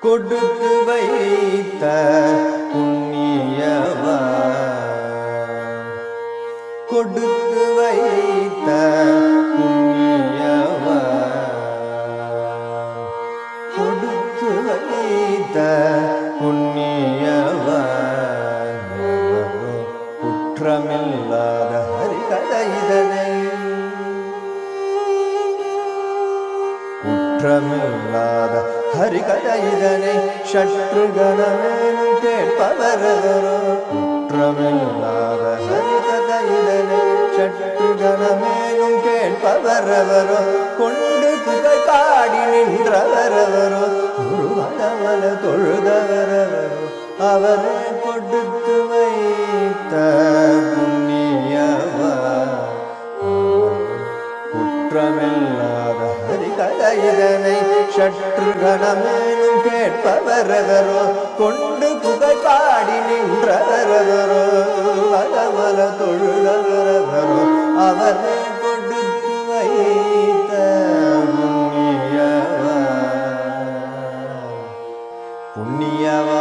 கொடுத்து வைத்த புண்ணியவா கொடுத்து வைத்த புண்ணியவா கொடுத்து வைத்த புண்ணியவா குற்றமில்லாத ஹரிகதை இதனை குற்றமில்லாத ஹரிகதை இதனை சற்றுகணமேனும் கேட்பவரவரோ குற்றமில்லாத ஹரிகதை இதனை சற்றுகணமேனும் கேட்பவரவரோ கொண்டு புகை பாடி நின்றவரவரோ குருவளவல தொழுதவரவரோ அவரே கொடுத்து வைத்த புண்ணியவா குற்றமில்லாத ஹரிகதை இதனை சற்றுகணமேனும் கேட்பவரவரோ கொண்டு புகை பாடி நின்றவரவரோ வளவல தொழுதவரவரோ அவரே கொடுத்து வைத்த புண்ணியவா புண்ணியவா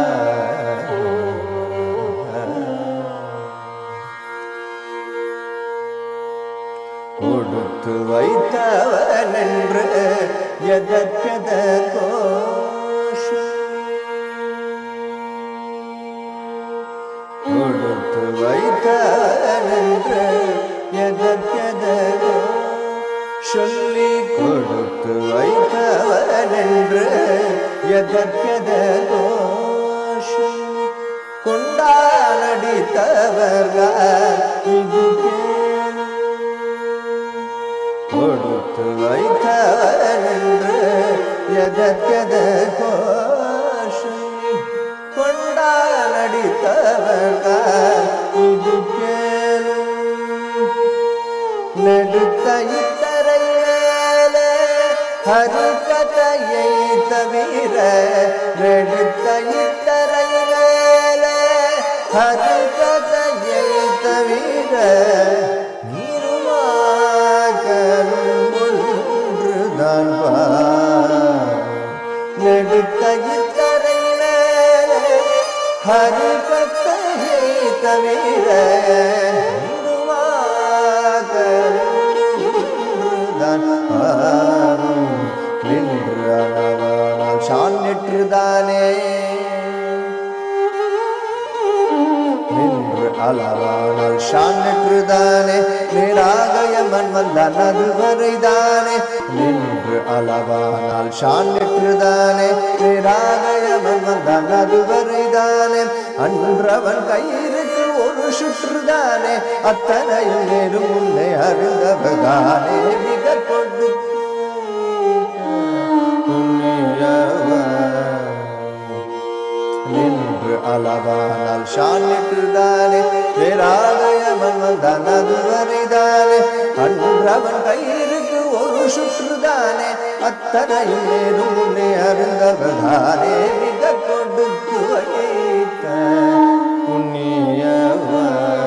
கொடுத்து வைத்தவன் என்று எதற்கதற்கோ கொடுத்து வைத்தவன் என்று எதற்கதற்கோ சொல்லி கொடுத்து வைத்தவன் என்று எதற்கதற்கோ சொல்லி கொண்டாடித்தவர்கள் இது கொடுத்து வைத்தவன் என்று எதற்கதற்கோ சொல்லி கொண்டாடித்தவர்கள் இது கேளும் நெடுத்த இத்தரை மேலே ஹரிகதையை தவிர நெடுத்த இத்தரை மேலே ஹரிகதையை தவிர நெடுத்த இத்தரை மேலே ஹரிகதையை தவிர நின்று அளவானால் சான் நெற்றுதானே நின்று அளவானால் சான் நெற்றுதானே நிராகயமன் வந்தான் அதுவரைதானே நின்று அளவானால் சான் நெற்றுதானே நிராகயமன் வந்தான் அதுவரைதானே அன்றவன் கயிறுக்கு ஒரு சுற்றுதானே அத்தனையும் நேரும் முன்னே அருந்தவதானே மிக கொண்டு நின்று அளவானால் சான் நெற்றுதானே நிராகயமன் வந்தான் அதுவரைதானே அன்றவன் கயிறுக்கு ஒரு சுற்றுதானே அத்தனையும் நேரும் முன்னே அருந்தவதானே மிக கொடுத்து வைத்த புண்ணியவா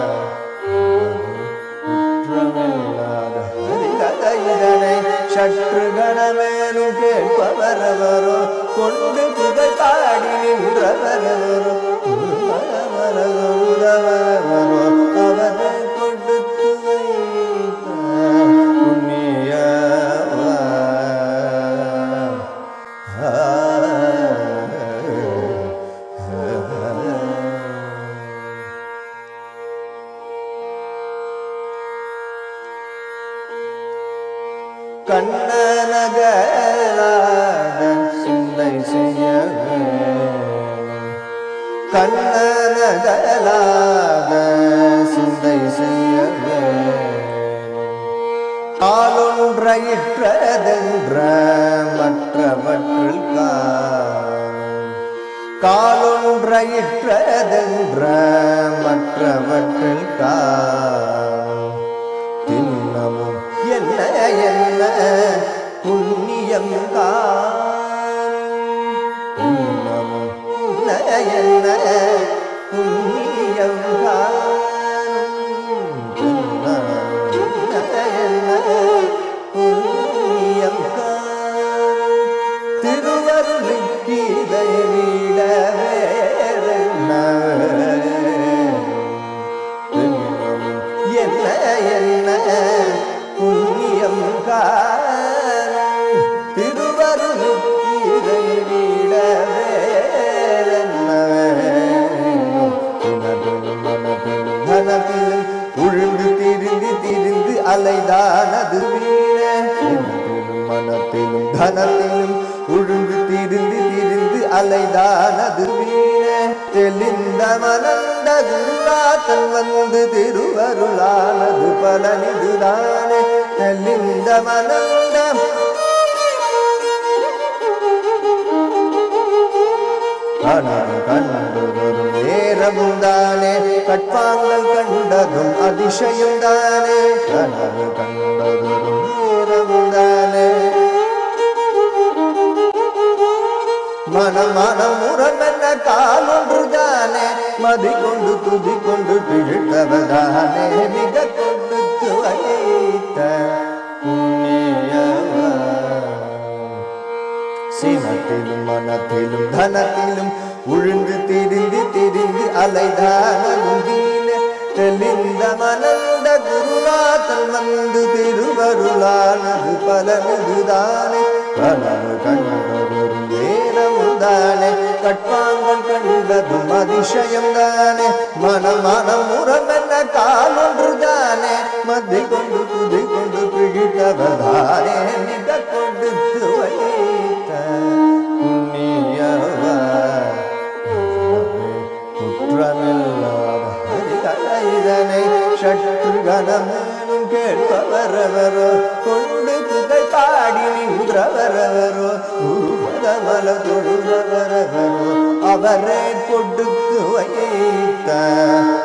குற்றமில்லாத ஹரிகதை இதனை சற்றுகணமேனும் கேட்பவரவரோ கொண்டு புகை பாடி நின்றவரவரோ உதவரவரோ அவரை கொடுத்து வைத்த புண்ணியவா கண்ணனகலாத சிந்தை செய்யவே கண்ணனகலாத சிந்தை செய்யவே காலொன்றையிற்றதென்ற மற்றவற்றில் காலொன்றையிற்றதென்ற மற்றவற்றில் தின்னமும் என்ன என்ன புண்ணியம் தின்னமும் என்ன புண்ணியம் புண்ணியம் திருவருளிக்கீத உழுந்து திரிந்து திரிந்து அலைதானது வீண மனத்திலும் தனத்திலும் உழுந்து திரிந்து திரிந்து அலைதானது வீண தெளிந்த மனந்த குருநாதன் வந்து திருவருளானது பலனிதுதானே தெளிந்த மனந்த கண்டதும் நேரமும் தானே கட்பாங்கள் கண்டதும் அதிசயம் தானே கனவு கண்டதும் நேரமும் தானே மனம் முரமென்ன காலொன்று தானே மதி கொண்டு துதி கொண்டு பிழைத்தவதானே மிக கொண்டு வைத்த சினத்திலும் மனத்திலும் தனத்திலும் உழுந்து திரிந்து திரிந்து அலைதானதும் வீண தெளிந்த மனந்த குருநாதன் வந்து திருவருளானது பலனதுதானே கனவு கண்டதொரு நேரமும் தானே கட்பாங்கள் கண்டதும் அதிசயம் தானே மனம் முரமென்ன காலொன்று தானே மதி கொண்டு துதி கொண்டு பிழித்தவதானே மிக கொடுத்து வைத்த புண்ணியவா குற்றமில்லாத ஹரிகலைதனை சற்று கணமேலும் கேட்பவரவரோ கொண்டு புகழ் பாடி நின்றவரவரோ குருபதமல தொழுறவரவரோ அவரை கொடுத்து வைத்த